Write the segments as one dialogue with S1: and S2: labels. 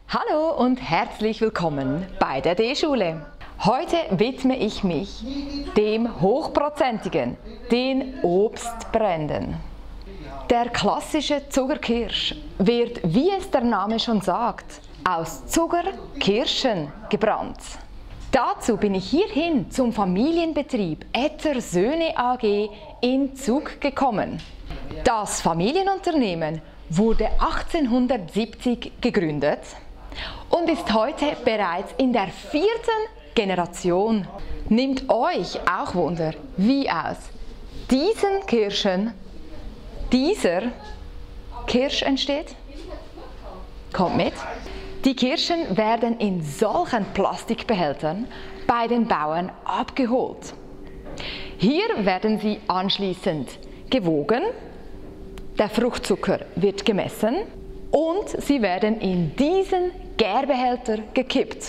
S1: Hallo und herzlich willkommen bei der D-Schule. Heute widme ich mich dem Hochprozentigen, den Obstbränden. Der klassische Zuckerkirsch wird, wie es der Name schon sagt, aus Zuckerkirschen gebrannt. Dazu bin ich hierhin zum Familienbetrieb Etter Söhne AG in Zug gekommen. Das Familienunternehmen wurde 1870 gegründet und ist heute bereits in der 4. Generation. Nimmt euch auch Wunder, wie aus diesen Kirschen dieser Kirsch entsteht? Kommt mit! Die Kirschen werden in solchen Plastikbehältern bei den Bauern abgeholt. Hier werden sie anschließend gewogen, der Fruchtzucker wird gemessen und sie werden in diesen Gärbehälter gekippt.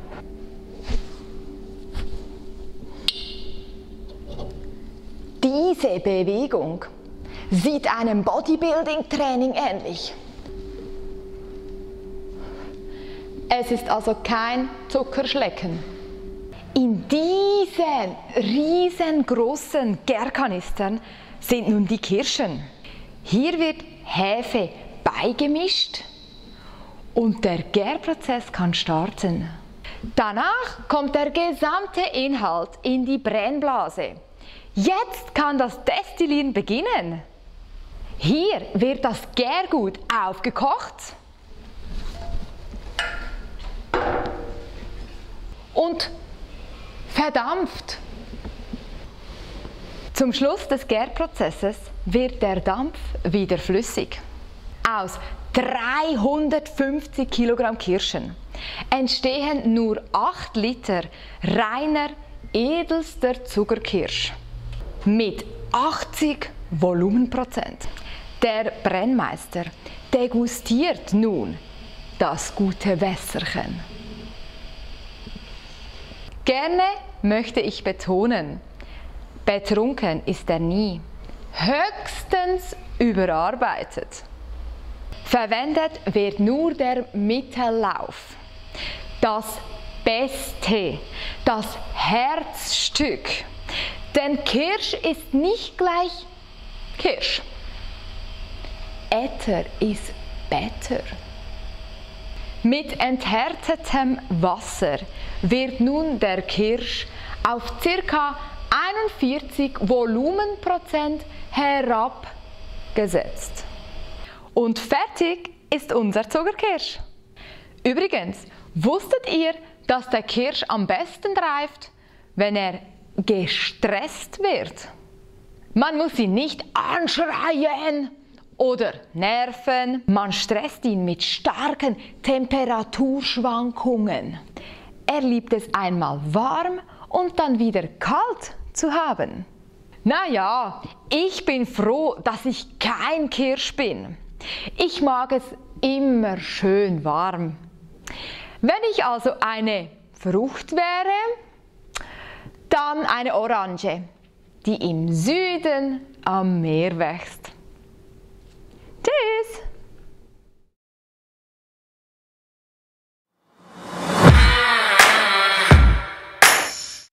S1: Diese Bewegung sieht einem Bodybuilding-Training ähnlich. Es ist also kein Zuckerschlecken. In diesen riesengroßen Gärkanistern sind nun die Kirschen. Hier wird Hefe beigemischt und der Gärprozess kann starten. Danach kommt der gesamte Inhalt in die Brennblase. Jetzt kann das Destillieren beginnen. Hier wird das Gärgut aufgekocht und verdampft. Zum Schluss des Gärprozesses wird der Dampf wieder flüssig. Aus 350 Kilogramm Kirschen entstehen nur 8 Liter reiner, edelster Zuckerkirsch mit 80 Volumenprozent. Der Brennmeister degustiert nun das gute Wässerchen. Gerne möchte ich betonen, betrunken ist er nie, höchstens überarbeitet. Verwendet wird nur der Mittellauf, das Beste, das Herzstück. Denn Kirsch ist nicht gleich Kirsch. Etter ist better. Mit enthärtetem Wasser wird nun der Kirsch auf ca. 41 Volumenprozent herabgesetzt. Und fertig ist unser Zuckerkirsch. Übrigens, wusstet ihr, dass der Kirsch am besten reift, wenn er gestresst wird? Man muss ihn nicht anschreien oder nerven, man stresst ihn mit starken Temperaturschwankungen. Er liebt es einmal warm und dann wieder kalt zu haben. Naja, ich bin froh, dass ich kein Kirsch bin. Ich mag es immer schön warm. Wenn ich also eine Frucht wäre, dann eine Orange, die im Süden am Meer wächst.